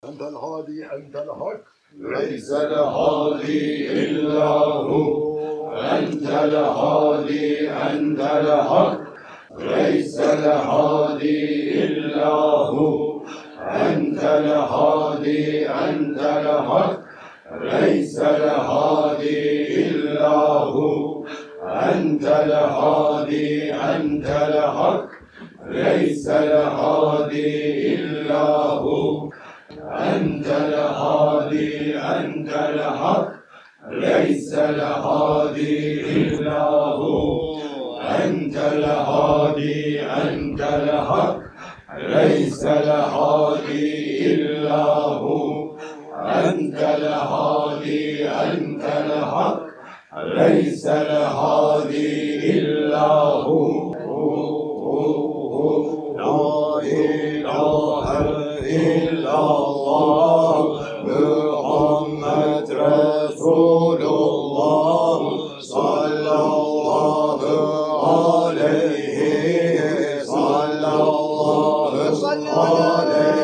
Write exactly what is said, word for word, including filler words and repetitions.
أنت الهادي أنت الحق ليس الهادي إلا هو، أنت الهادي أنت الحق. ليس الهادي إلا هو، أنت الهادي أنت الحق. ليس الهادي إلا هو، أنت الهادي أنت الحق. ليس الهادي إلا هو، أنت الهادي أنت الحق. ليس الهادي إلا هو، أنت الهادي أنت الحق. ليس الهادي إلا هو، أنت الهادي أنت الحق. ليس الهادي إلا هو. لا إله إلا الله محمد رسول الله صلى الله عليه صلى الله عليه